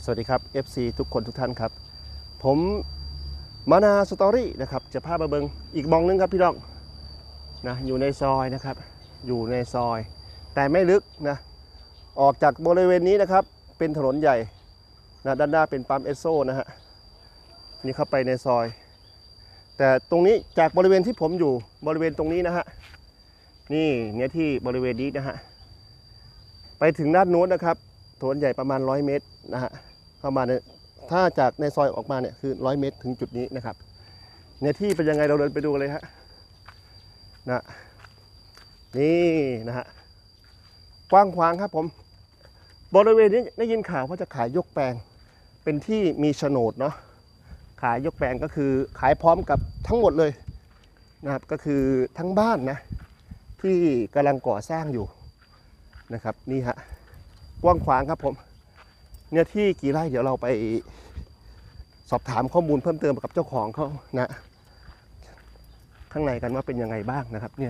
สวัสดีครับ FC ทุกคนทุกท่านครับผมมานาสตอรี่นะครับจะพามาเบิงอีกมองนึงครับพี่น้องนะอยู่ในซอยนะครับอยู่ในซอยแต่ไม่ลึกนะออกจากบริเวณนี้นะครับเป็นถนนใหญ่นะด้านหน้าเป็นปั๊มเอสโซนะฮะนี่เข้าไปในซอยแต่ตรงนี้จากบริเวณที่ผมอยู่บริเวณตรงนี้นะฮะนี่เนี่ยที่บริเวณนี้นะฮะไปถึงด้านโน้นนะครับถนนใหญ่ประมาณ100 เมตรนะฮะเข้ามาเนี่ยถ้าจากในซอยออกมาเนี่ยคือ100 เมตรถึงจุดนี้นะครับเนี่ยที่เป็นยังไงเราเดินไปดูเลยฮะนะนี่นะฮะกว้างขวางครับผมบริเวณนี้ได้ยินข่าวว่าจะขายยกแปลงเป็นที่มีโฉนดเนาะขายยกแปลงก็คือขายพร้อมกับทั้งหมดเลยนะครับก็คือทั้งบ้านนะที่กำลังก่อสร้างอยู่นะครับนี่ฮะกว้างขวางครับผมเนี่ยที่กี่ไร่เดี๋ยวเราไปสอบถามข้อมูลเพิ่มเติมกับเจ้าของเขานะข้างในกันว่าเป็นยังไงบ้างนะครับเนี่ย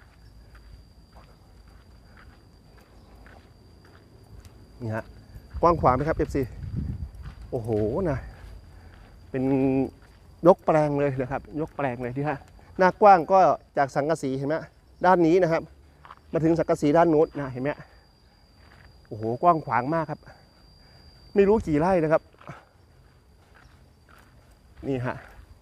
นี่ฮะกว้างขวางไหมครับ FC โอ้โหนะเป็นยกแปลงเลยนะครับยกแปลงเลยที่ฮะหน้ากว้างก็จากสังกะสีเห็นไหมด้านนี้นะครับมาถึงสังกะสีด้านโน้นนะเห็นไหมโอ้โหกว้างขวางมากครับไม่รู้กี่ไร่นะครับนี่ฮะ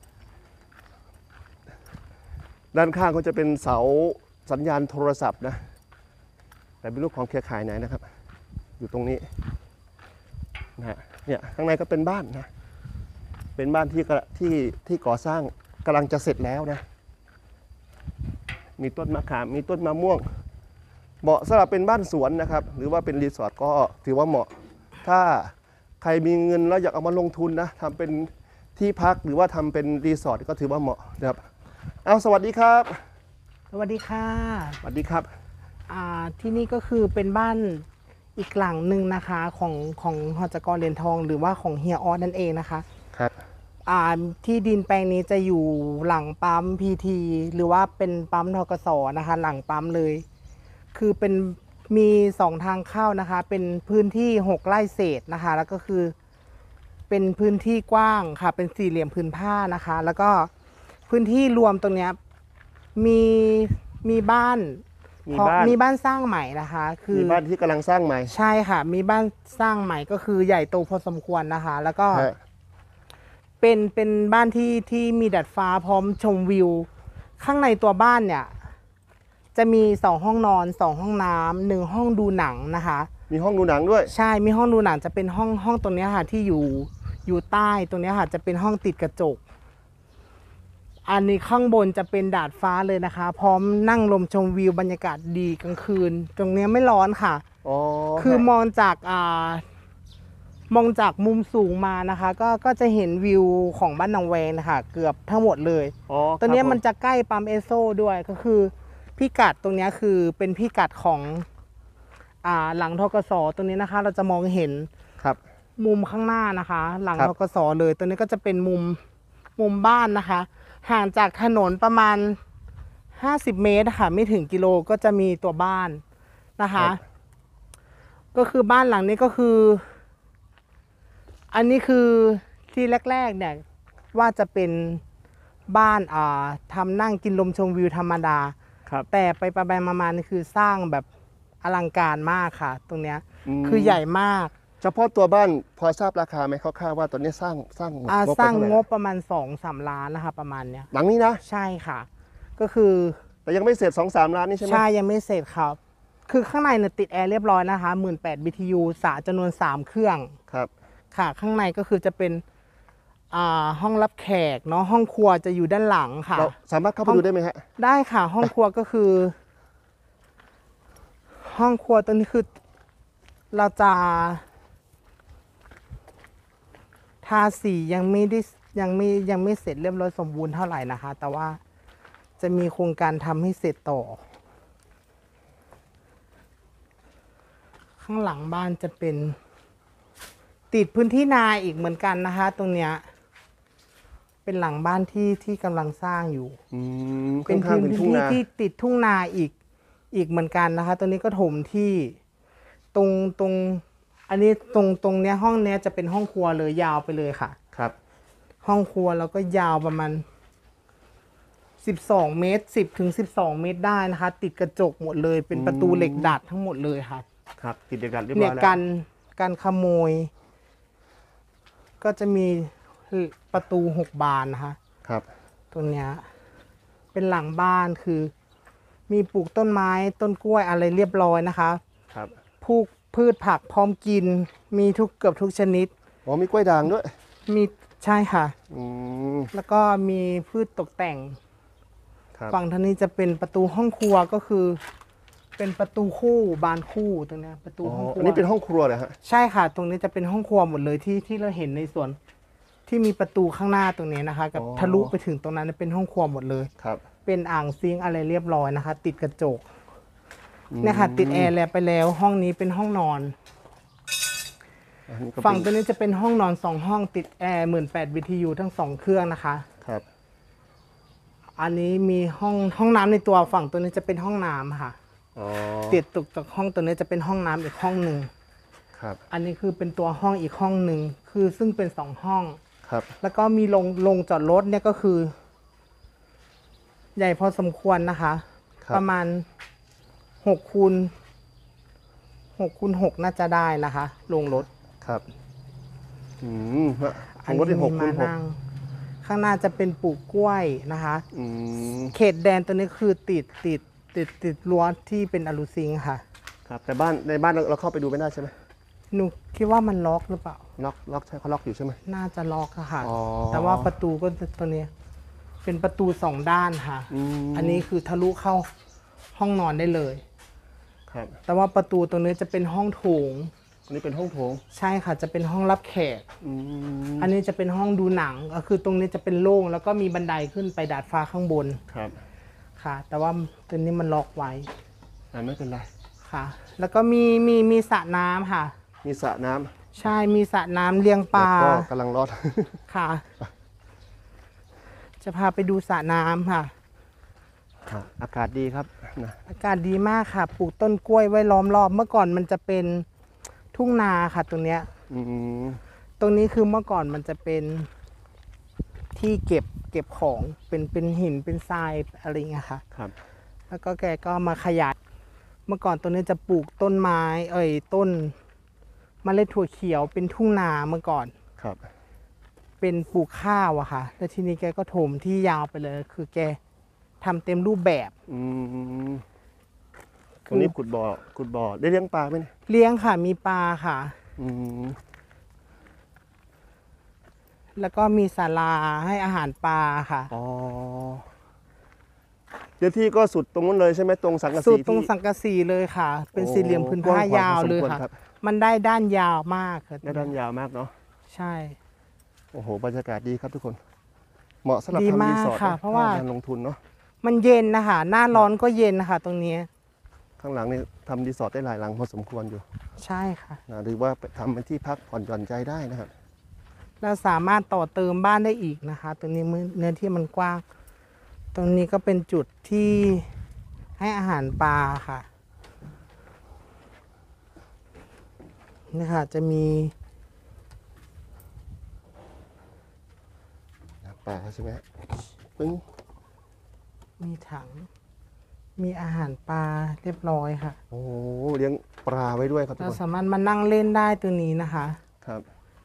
ด้านข้างก็จะเป็นเสาสัญญาณโทรศัพท์นะแต่ไม่รู้ของเครือข่ายไหนนะครับอยู่ตรงนี้นะฮะเนี่ยข้างในก็เป็นบ้านนะเป็นบ้านที่ก่อสร้างกำลังจะเสร็จแล้วนะมีต้นมะขามมีต้นมะม่วงเหมาะสำหรับเป็นบ้านสวนนะครับหรือว่าเป็นรีสอร์ทก็ถือว่าเหมาะถ้าใครมีเงินแล้วอยากเอามาลงทุนนะทำเป็นที่พักหรือว่าทำเป็นรีสอร์ทก็ถือว่าเหมาะนะครับเอาสวัสดีครับสวัสดีค่ะสวัสดีครับที่นี่ก็คือเป็นบ้านอีกหลังหนึ่งนะคะของหจก.เหรียญทองหรือว่าของเฮียออสนั่นเองนะคะครับที่ดินแปลงนี้จะอยู่หลังปั๊มพีทีหรือว่าเป็นปั๊มธกส.นะคะหลังปั๊มเลยคือเป็นมี2 ทางเข้านะคะเป็นพื้นที่6 ไร่เศษนะคะแล้วก็คือเป็นพื้นที่กว้างค่ะเป็นสี่เหลี่ยมผืนผ้านะคะแล้วก็พื้นที่รวมตรงนี้มีบ้านสร้างใหม่นะคะคือมีบ้านที่กำลังสร้างใหม่ใช่ค่ะมีบ้านสร้างใหม่ก็คือใหญ่โตพอสมควรนะคะแล้วก็เป็นบ้านที่มีดัดฟ้าพร้อมชมวิวข้างในตัวบ้านเนี่ยจะมี2 ห้องนอน2 ห้องน้ำ1 ห้องดูหนังนะคะมีห้องดูหนังด้วยใช่มีห้องดูหนังจะเป็นห้องตรงนี้ค่ะที่อยู่ใต้ตรงนี้ค่ะจะเป็นห้องติดกระจกอันนี้ข้างบนจะเป็นดาดฟ้าเลยนะคะพร้อมนั่งลมชมวิวบรรยากาศดีกลางคืนตรงนี้ไม่ร้อนค่ะคือมองจากมุมสูงมานะคะก็จะเห็นวิวของบ้านนางแวงนะคะเกือบทั้งหมดเลยตรงนี้มันจะใกล้ปั๊มเอสโซด้วยก็คือพิกัดตรงนี้คือเป็นพิกัดของหลังธกส.ตรงนี้นะคะเราจะมองเห็นครับมุมข้างหน้านะคะหลังธกส.เลยตรงนี้ก็จะเป็นมุมบ้านนะคะห่างจากถนนประมาณ50 เมตรค่ะไม่ถึงกิโลก็จะมีตัวบ้านนะคะก็คือบ้านหลังนี้ก็คืออันนี้คือที่แรกๆเนี่ยว่าจะเป็นบ้านทำนั่งกินลมชมวิวธรรมดาแต่ไปมานี่คือสร้างแบบอลังการมากค่ะตรงเนี้ยคือใหญ่มากเฉพาะตัวบ้านพอทราบราคาไหมคร่าวๆว่าตอนนี้สร้างงบประมาณ 2-3 ล้านนะคะประมาณเนี้ยหลังนี้นะใช่ค่ะก็คือแต่ยังไม่เสร็จ 2-3 ล้านนี่ใช่ไหมใช่ยังไม่เสร็จครับคือข้างในเนี่ยติดแอร์เรียบร้อยนะคะ 18,000 BTU สระจำนวน3 เครื่องครับค่ะข้างในก็คือจะเป็นห้องรับแขกเนาะห้องครัวจะอยู่ด้านหลังค่ะเราสามารถเข้าไปดูได้ไหมฮะได้ค่ะห้องครัวก็คือห้องครัวตรงนี้คือเราจะทาสียังไม่เสร็จเรียบร้อยสมบูรณ์เท่าไหร่นะคะแต่ว่าจะมีโครงการทำให้เสร็จต่อข้างหลังบ้านจะเป็นติดพื้นที่นาอีกเหมือนกันนะคะตรงเนี้ยเป็นหลังบ้านที่กำลังสร้างอยู่เป็นพื้นที่ที่ติดทุ่งนาอีกเหมือนกันนะคะตรงนี้ก็ถมที่ตรงอันนี้ตรงเนี้ยห้องเนี้ยจะเป็นห้องครัวเลยยาวไปเลยค่ะครับห้องครัวแล้วก็ยาวประมาณ12 เมตร 10 ถึง 12 เมตรได้นะคะ ติดกระจกหมดเลยเป็นประตูเหล็กดัดทั้งหมดเลยค่ะครับติดเด็กดัดเรียบร้เนี่อย ยแล้วการขโมย ก็จะมีประตู6 บานนะคะครับตรงเนี้ยเป็นหลังบ้านคือ มีปลูกต้นไม้ต้นกล้วยอะไรเรียบร้อยนะคะครับพืชผักพร้อมกิน มีเกือบทุกชนิดอ๋อมีกล้วยด่างด้วยมีใช่ค่ะอืมแล้วก็มีพืชตกแต่งครับฝั่งทางนี้จะเป็นประตูห้องครัวก็คือ เป็นประตูคู่บานคู่ตรงเนี้ยประตูอ๋อห้องครัวอันนี้เป็นห้องครัวเหรอฮะใช่ค่ะ ตรงนี้จะเป็นห้องครัวหมดเลยที่เราเห็นในส่วน ที่มีประตูข้างหน้าตรงนี้นะคะ กับทะลุไปถึงตรงนั้นเป็นห้องครัวหมดเลยครับเป็นอ่างซิงค์อะไรเรียบร้อยนะคะ ติดกระจกอืมเนี่ยค่ะ ติดแอร์แล้วไปแล้วห้องนี้เป็นห้องนอนอันนี้ก็ฝั่งเป็ตัวน นี้จะเป็นห้องนอน2 ห้องติดแอร์18 BTU ทั้ง2 เครื่องนะคะครับอันนี้มีห้องน้ำในตัวฝั่งตัวนี้จะเป็นห้องน้ำค่ะอ๋อติดตุกจากห้องตัวนี้จะเป็นห้องน้ำอีกห้องหนึ่งครับอันนี้คือเป็นตัวห้องอีกห้องหนึ่งคือซึ่งเป็น2 ห้องครับแล้วก็มีลงจอดรถเนี่ยก็คือ ใหญ่พอสมควรนะคะครับประมาณ6 คูณ 6 น่าจะได้นะคะลงรถครับอืมฮะขอัองนรถนี้ที่มี 6 มาคูณนั่งข้างหน้าจะเป็นปลูกกล้วยนะคะ 6อืมเขตแดนตัวนี้คือติดรั้วที่เป็นอลูซิงค์ค่ะครับแต่บ้านในบ้านเราเข้าไปดูไม่ได้ใช่ไหมหนูคิดว่ามันล็อกหรือเปล่าล็อกใช่เขาล็อกอยู่ใช่ไหมน่าจะล็อกอะค่ะอ๋อแต่ว่าประตูก็ตัวเนี้ยเป็นประตู2 ด้านค่ะมอันนี้คือทะลุเข้าห้องนอนได้เลยครับแต่ว่าประตูตรงนี้จะเป็นห้องโถงอันนี้เป็นห้องโถงใช่ค่ะ จะเป็นห้องรับแขกอืมอันนี้จะเป็นห้องดูหนังก็คือตรงนี้จะเป็นโล่งแล้วก็มีบันไดขึ้นไปดาดฟ้าข้างบนครับค่ะ แต่ว่าตัวนี้มันล็อกไว้ไม่เป็นไรค่ะ แล้วก็มีสระน้ำค่ะมีสระน้ำใช่มีสระน้ำเลี้ยงปลาแล้วก็กำลังรอดค่ะ จะพาไปดูสระน้ำค่ะครับอากาศดีครับนะอากาศดีมากค่ะ ปลูกต้นกล้วยไว้ล้อมรอบ เมื่อก่อนมันจะเป็นทุ่งนาค่ะตรงเนี้ยอืมตรงนี้คือเมื่อก่อนมันจะเป็นที่เก็บของเป็นหินเป็นทรายอะไรอย่างเงี้ยค่ะครับแล้วก็แกก็มาขยาย เมื่อก่อนตรงนี้จะปลูกต้นไม้ต้นเมล็ดถั่วเขียวเป็นทุ่งนาเมื่อก่อนครับเป็นปลูกข้าวอะค่ะ แล้วทีนี้แกก็ถมที่ยาวไปเลย คือแกทำเต็มรูปแบบอืมตรงนี้ขุดบ่อได้เลี้ยงปลาไหมเนี่ยเลี้ยงค่ะมีปลาค่ะอืมแล้วก็มีศาลาให้อาหารปลาค่ะอ๋อเจ้าที่ก็สุดตรงนู้นเลยใช่ไหมตรงสังกะสุสีดตรงที่สังกะสีเลยค่ะ เป็นโอ้สี่เหลี่ยมผืนผ้ายาวเลยกว้างขวางพอสมควรค่ะครับมันได้ด้านยาวมากค่ะได้ด้านยาวมากเนาะใช่โอ้โหบรรยากาศดีครับทุกคน เหมาะสำหรับดีทำมารีกสอร์ทค่ะนเพราะว่าการลงทุนเนาะมันเย็นนะคะ หน้าร้อนก็เย็นนะคะตรงนี้ข้างหลังนี่ทำรีสอร์ทได้หลายหลังพอสมควรอยู่ใช่ค่ะนะหรือว่าไปทำเป็นที่พักผ่อนหย่อนใจได้นะครับเราสามารถต่อเติมบ้านได้อีกนะคะ ตรงนี้เนื้อที่มันกว้าง ตรงนี้ก็เป็นจุดที่ให้อาหารปลาค่ะนี่ค่ะจะมีปลาใช่ไหมฮะปึ้งมีถัง มีอาหารปลาเรียบร้อยค่ะโอ้โหเลี้ยงปลาไว้ด้วยครับทุกเราคนสามารถมานั่งเล่นได้ตัวนี้นะคะครับ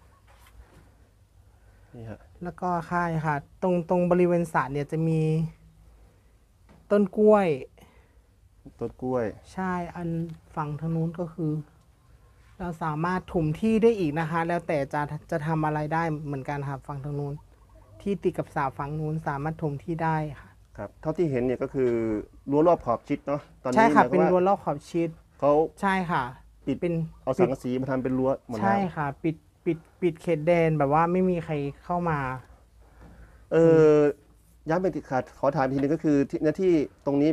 นี่ฮะแล้วก็ค่ายค่ะ ตรงบริเวณสระเนี่ยจะมีต้นกล้วยต้นกล้วยใช่อันฝั่งทางนู้นก็คือ เราสามารถถมที่ได้อีกนะคะ แล้วแต่จะทำอะไรได้เหมือนกันค่ะฝั่งทางนู้น ที่ติดกับสระฝั่งนู้นสามารถถมที่ได้ค่ะครับเท่าที่เห็นเนี่ยก็คือรั้วรอบขอบชิดเนาะตอนนี้ใช่ค่ะหมายเป็นวามรั้วว่ารอบขอบชิดเขาใช่ค่ะปิดเป็นเอาสังกะสีมาทำเป็นรั้วหมดแล้วใช่ค่ะ ปิดเขตแดนแบบว่าไม่มีใครเข้ามาย้ำเป็นติดขาดขอถามอีกทีนึงก็คือที่หน้าที่ตรงนี้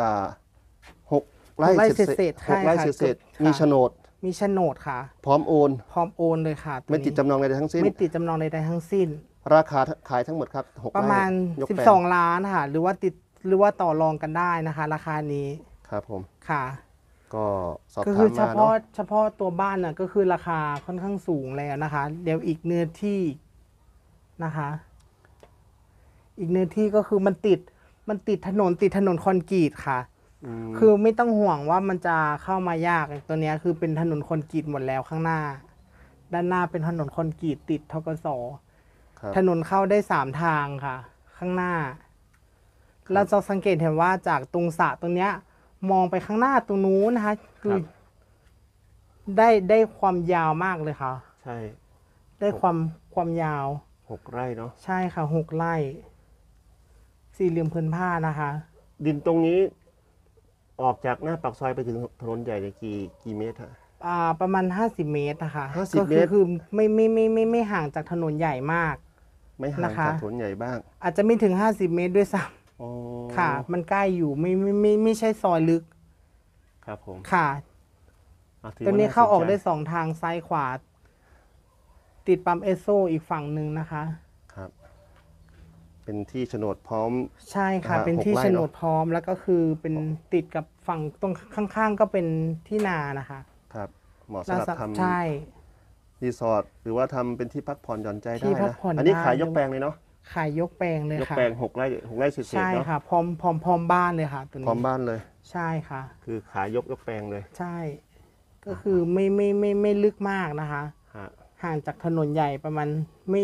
6 ไร่ 6 ไร่เศษเศษๆหกไร่ใช่ค่ะเศษค่ะมีโฉนดมีโฉนดค่ะพร้อมโอนพร้อมโอนเลยค่ะตัวไม่นี้ติดจำนองใดๆทั้งสิ้นไม่ติดจำนองใดๆทั้งสิ้นราคาขายทั้งหมดครับ6 ประมาณไร่ยกแปลง 12 ล้านค่ะ หรือว่าต่อรองกันได้นะคะ ราคานี้ครับผมค่ะก็สอบก็ถาคืมอเฉมาพาะเนาะเฉพาะตัวบ้านน่ะก็คือราคาค่อนข้างสูงแล้วนะคะ เดี๋ยวอีกเนื้อที่นะคะ อีกเนื้อที่ก็คือมันติดถนนคอนกรีตค่ะมคือไม่ต้องห่วงว่ามันจะเข้ามายากตัวเนี้ยคือเป็นถนนคอนกรีตหมดแล้วข้างหน้า ด้านหน้าเป็นถนนคอนกรีตติดธกสครับถนนเข้าได้3 ทางค่ะ ข้างหน้า เราจะสังเกตเห็นว่าจากตรงสระตรงเนี้ย มองไปข้างหน้าตรงนู้นนะคะ คือได้ความยาวมากเลยค่ะใช่ได้ความยาว 6 ไร่เนาะใช่ค่ะ6 ไร่สี่เหลี่ยมพื้นผ้านะคะดินตรงนี้ออกจากหน้าปากซอยไปถึงถนนใหญ่เนี่ยกี่เมตรฮะประมาณ50 เมตรนะคะ 50 ก็เมตรคือไม่ห่างจากถนนใหญ่มากไม่ห่างนะคะจากถนนใหญ่บ้างอาจจะไม่ถึง50 เมตรด้วยซ้อ๋อำค่ะ มันใกล้อยู่ไม่ใช่ซอยลึกครับผมค่ะอ่ะถือตัวนี้เข้าออกได้สนใจ 2 ทางซ้ายขวา ติดปั๊มเอสโซอีกฝั่งหนึ่งนะคะครับ เป็นที่โฉนดพร้อมใช่ค่ะ 6 เป็นที่ไร่โฉนเนดอะพร้อมแล้วก็คือเป็นติดกับฝั่งตรงข้างๆ ก็เป็นที่นานะคะครับ เหมาะสำหรับทำใช่รีสอร์ทหรือว่าทำเป็นที่พักผ่อนหย่อนใจได้ที่พักนะผ่อนอันนี้ได้ขายยกแปลงเลยเนาะขายยกแปลงเลยยกค่ะแปลง6 ไร่เศษใช่ๆเนาะค่ะพร้อมบ้านเลยค่ะตัวนี้พร้อมบ้านเลยใช่ค่ะคือขายยกแปลงเลยใช่ ก็คือไม่ลึกมากนะคะฮะห่างจากถนนใหญ่ประมาณไม่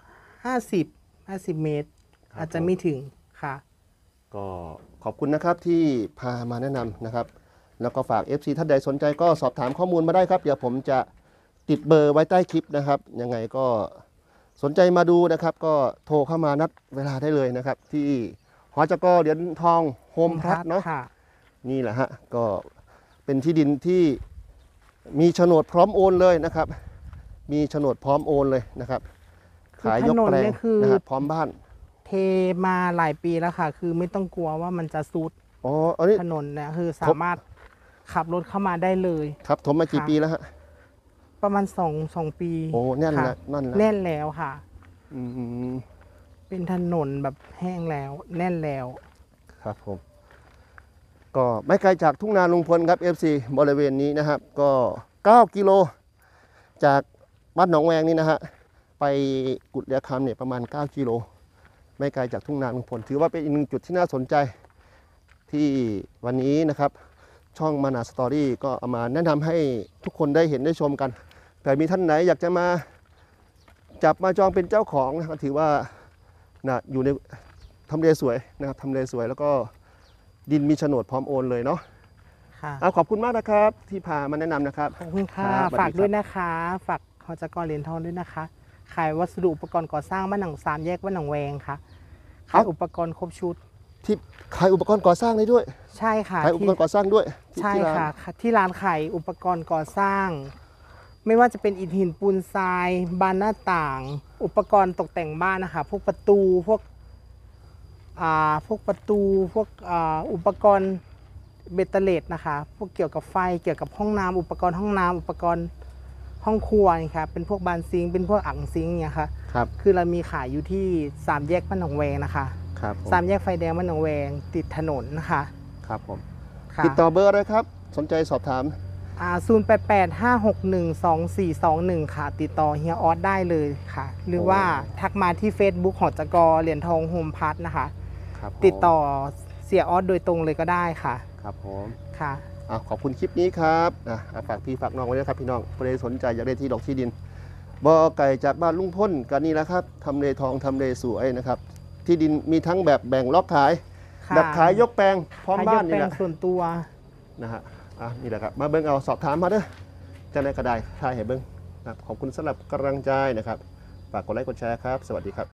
50 เมตรครับอาจจะไม่ถึงค่ะก็ขอบคุณนะครับที่พามาแนะนำนะครับ แล้วก็ฝาก FC ท่านใดสนใจก็สอบถามข้อมูลมาได้ครับ เดี๋ยวผมจะติดเบอร์ไว้ใต้คลิปนะครับ ยังไงก็สนใจมาดูนะครับ ก็โทรเข้ามานัดเวลาได้เลยนะครับ ที่หจก.เหรียญทองโฮมพลัสเนาะค่ะนี่แหละฮะก็เป็นที่ดินที่มีโฉนดพร้อมโอนเลยนะครับ มีโฉนดพร้อมโอนเลยนะครับคือขายยกแปลถนนงเนี่ยคือนะครับพร้อมบ้านเทมาหลายปีแล้วค่ะ คือไม่ต้องกลัวว่ามันจะซุดอ๋ออันนี้ถนนเนี่ยคือสามารถขับรถเข้ามาได้เลยครับถมมากี่ค่ะปีแล้วฮะประมาณ2 ปีโอ้แน่นค่ะแล้วนั่นแล้วแน่นแล้วค่ะอืมเป็นถนนแบบแห้งแล้ว แน่นแล้วครับผม ก็ไม่ไกลจากทุ่งนาลุงพลครับ FC บริเวณนี้นะครับ ก็ 9 กิโลจากบ้านหนองแวงนี่นะฮะไปกุดเรียคำเนี่ยประมาณ 9 กิโลไม่ไกลจากทุ่งนาลุงพลถือว่าเป็นอีกหนึ่งจุดที่น่าสนใจที่วันนี้นะครับ ช่องมานาสตอรี่ก็เอามาแนะนำให้ทุกคนได้เห็นได้ชมกันแต่มีท่านไหนอยากจะมาจับมาจองเป็นเจ้าของนะครับถือว่านะอยู่ในทำเลสวยนะครับทำเลสวยแล้วก็ดินมีโฉนดพร้อมโอนเลยเนาะค่ะขอบคุณมากนะครับที่พามาแนะนำนะครับขอบคุณค่ะครับสวัสดีฝากครับด้วยนะคะ ฝากหจก.เหรียญทองด้วยนะคะ ขายวัสดุอุปกรณ์ก่อสร้างบ้านหนองสามแยกบ้านหนองแวงค่ะ ขายอุปกรณ์ครบชุดที่ขายอุปกรณ์ก่อสร้างได้ด้วยใช่ค่ะขายอุปที่กรณ์ก่อสร้างด้วยที่ใช่ที่ร้านค่ะ ที่ร้านขายอุปกรณ์ก่อสร้าง ไม่ว่าจะเป็นอิฐหินปูนทรายบานหน้าต่าง อุปกรณ์ตกแต่งบ้านนะคะ พวกประตูพวกประตูพวกอุปกรณ์เบตเตอร์เลตนะคะ พวกเกี่ยวกับไฟเกี่ยวกับห้องน้ำอุปกรณ์ห้องน้ำอุปกรณ์ห้องครัวนี่ค่ะเป็นพวกบานซิงค์เป็นพวกอ่างซิงค์เนี่ยค่ะครับคือเรามีขายอยู่ที่3 แยกบ้านหนองแวงนะคะครับผม 3 แยกไฟแดงบ้านหนองแวงติดถนนนะคะครับผมค่ะติดต่อเบอร์อะไรครับ สนใจสอบถาม 0885612421 ค่ะ ติดต่อเฮียออสได้เลยค่ะ หรือว่าทักมาที่ Facebook หจก.เหรียญทองโฮมพัทนะคะครับผมติดต่อเสียออสโดยตรงเลยก็ได้ค่ะครับผมค่ะขอบคุณคลิปนี้ครับฝากพี่ฝากน้องไว้ด้วยครับพี่น้องผู้ใดสนใจอยากได้ที่ดอกที่ดินบ่อไก่จากบ้านลุงพ้นกันนี่แหละครับทำเลทองทำเลสวยนะครับ ที่ดินมีทั้งแบบแบ่งล็อกขายค่ะแบบขายยกแปลงพร้อมบ้านขยกนี่แปลแหงละส่วนตัวนะฮะนี่แหละครับมาเบิ้งเอาสอบถามมาเด้อจะได้กระไดทายให้เบิ้งนะครับขอบคุณสำหรับกำลังใจนะครับฝากกดไลค์กดแชร์ครับสวัสดีครับ